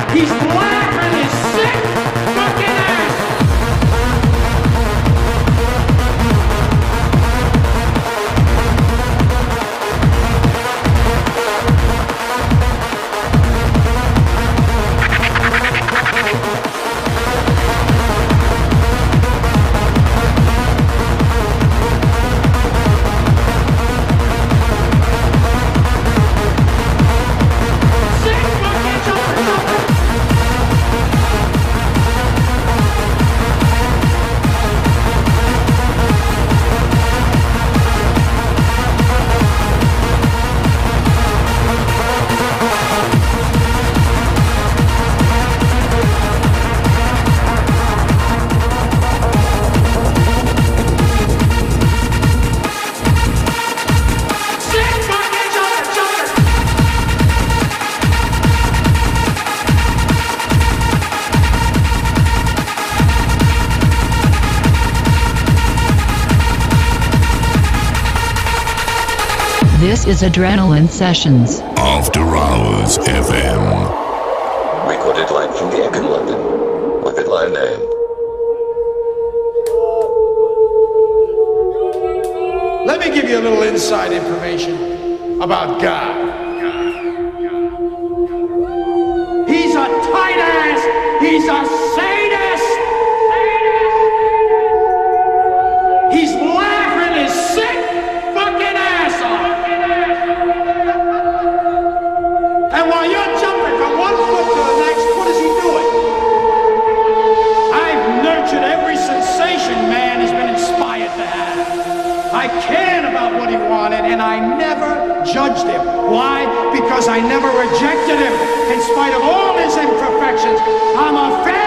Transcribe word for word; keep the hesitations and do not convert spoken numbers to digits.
He's laughing his sick fucking ass. This is Adrenaline Sessions. After Hours F M. Recorded live from the Egg in London. With it Lynam. Let me give you a little inside information about God. He's a tight ass. He's a sadist. He's laughing his sick fucking ass off. And while you're jumping from one foot to the next, what is he doing? I've nurtured every sensation man has been inspired to have. I cared about what he wanted, and I never judged him. Why? Because I never rejected him. In spite of all his imperfections, I'm a fan.